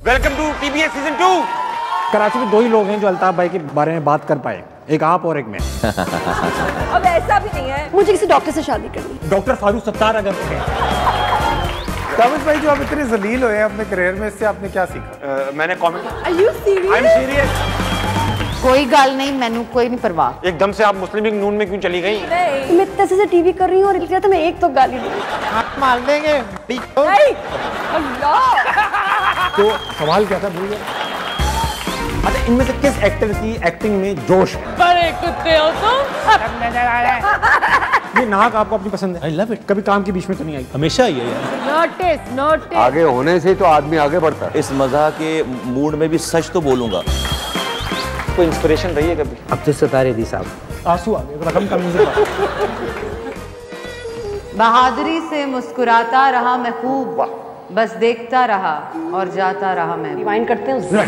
Welcome to TBS season 2। Karachi में 2 ही लोग हैं जो अल्ताफ भाई के बारे में बात कर पाए, एक आप और एक मैं। अब ऐसा भी नहीं है, मुझे किसी डॉक्टर से शादी करनी। डॉक्टर फारूक सत्तार अगर ताबिश भाई, जो आप इतने जलील हुए अपने करियर में, इससे आपने क्या सीखा? मैंने comment Are you serious? I am serious. कोई गल नहीं, मैनू कोई नहीं परवाह। एकदम से आप मुस्लिम लीग नून में क्यों चली गई? मैं इतने से टीवी कर रही हूँ और इसलिए तो मैं एक तो गाली दूँ। आप मार देंगे। नहीं, अल्लाह। तो सवाल क्या था भूल गया। अच्छा, इनमें से किस एक्टर की एक्टिंग में जोश है? बड़े कुत्ते हो तुम। ये नाक आपको अपनी पसंद है? I love it. कभी काम के बीच में तो नहीं आई? हमेशा ही है यार। Notice notice. आगे होने से तो आदमी आगे बढ़ता है। इस मज़ाक के मूड में भी सच तो बोलूंगा। कोई इंस्पिरेशन रही है कभी? अब्दुल सत्तार दी साहब। आंसू आ गए, रकम का म्यूजिक। बहादुरी से मुस्कुराता रहा मैं खूब, बस देखता रहा और जाता रहा मैं। रिवाइंड करते हैं।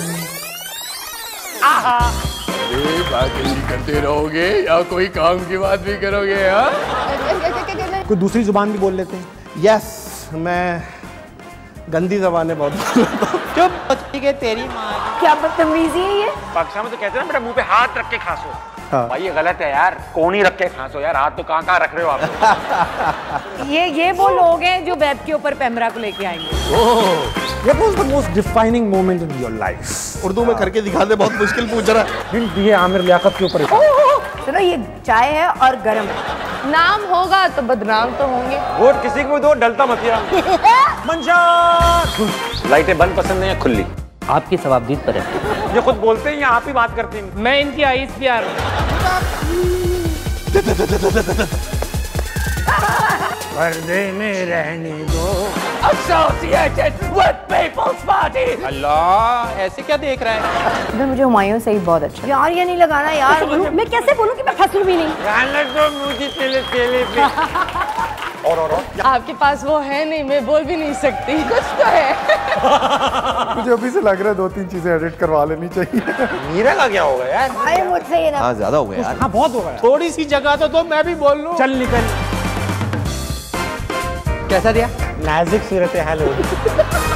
बात जल्दी करते रहोगे या कोई काम की बात भी करोगे? कोई दूसरी जुबान भी बोल लेते हैं? यस, मैं गंदी जबानें बहुत बोलता हूँ। चुप बच्ची के तेरी माँ। क्या बदतमीजी है ये? पाकिस्तान में तो कहते हैं ना बेटा मुंह पे हाथ रख के खांसो। हाँ। भाई ये गलत है यार, कौन ही रख के खांसो यार, हाथ तो कहाँ रख रहे हो आप? ये वो लोग हैं जो वेब के ऊपर पैमरा को लेके आएंगे। What was the most defining moment in your life? Urdu में करके दिखा दे, बहुत मुश्किल पूछ रहा है। हिंट दिए आमिर लियाकत के ऊपर। चलो, ये चाय है और गरम। नाम होगा तो बदनाम तो होंगे। वोट किसी को भी दो, डलता मत यार। मंशा लाइटें बंद पसंद है या खुली? आपकी सवाबदीद पर है। ये खुद बोलते हैं या आप ही बात करते हैं? मैं इनकी आईज प्यार हूँ। पर्दे में रहने दो। Associated with People's Party। अल्लाह, ऐसे क्या देख रहा है? मैं मुझे हुमायूं से ही बहुत अच्छा। यार ये नहीं लगाना यार। मैं कैसे बोलूँ कि मैं फंसूँ भी नहीं? और आपके पास वो है नहीं, मैं बोल भी नहीं सकती। कुछ तो है। मुझे अभी से लग रहा है 2-3 चीजें एडिट करवा लेनी चाहिए। मीरा का क्या होगा यार? अरे मुझसे ये ना। हाँ ज्यादा हो गया यार। हाँ बहुत हो गया। थोड़ी सी जगह तो दो, मैं भी बोल लूं। चल निकल। कैसा दिया? नाजुक सूरत हाल हो।